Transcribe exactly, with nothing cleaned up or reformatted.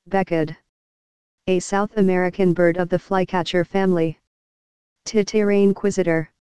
Becard. A South American bird of the flycatcher family. Titira inquisitor.